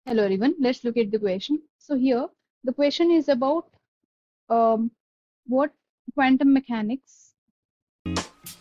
Hello everyone, let's look at the question. So here the question is about um, what quantum mechanics